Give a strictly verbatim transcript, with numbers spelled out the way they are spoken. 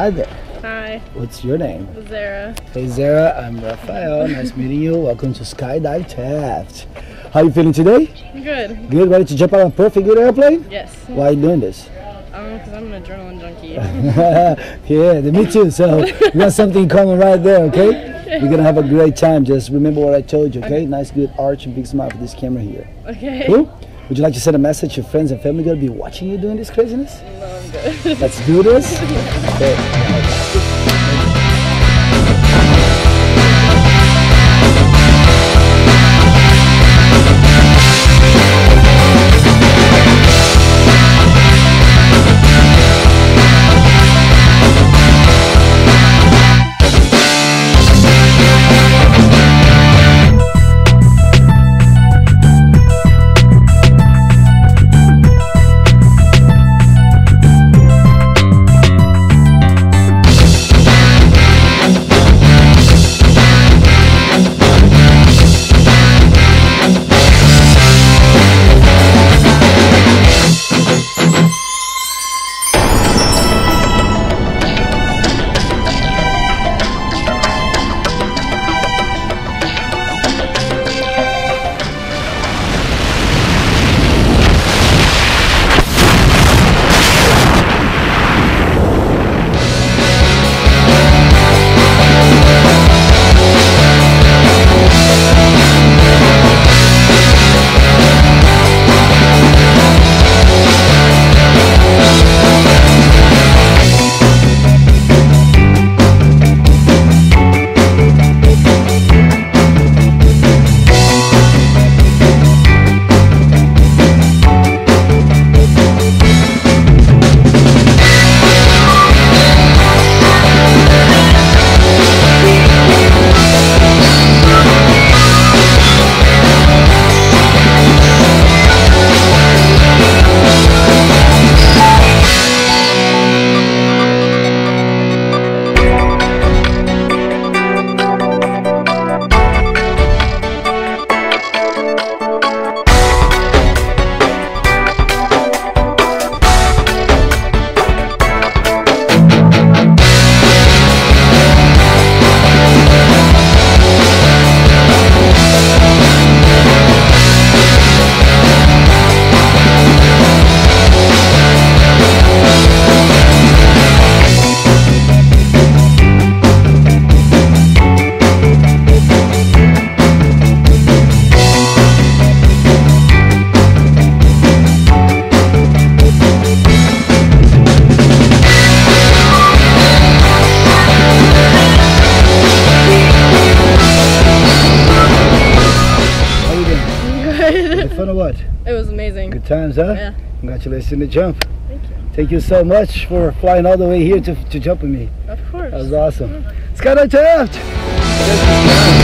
Hi there. Hi. What's your name? Zara. Hey Zara, I'm Rafael. Nice meeting you. Welcome to Skydive Taft. How you feeling today? Good. Good. Ready to jump out of a perfect good airplane? Yes. Why are you doing this? Um, because I'm an adrenaline junkie. Yeah, me too. So we got something in common right there, okay? We're gonna have a great time. Just remember what I told you, okay? Okay. Nice, good arch and big smile for this camera here. Okay. Cool? Would you like to send a message to friends and family gonna be watching you doing this craziness? No, I'm good. Let's do this. Okay. Fun or what? It was amazing. Good times, huh? Yeah. Congratulations on the jump. Thank you. Thank you so much for flying all the way here to, to jump with me. Of course. That was awesome. Yeah. Skydive Taft!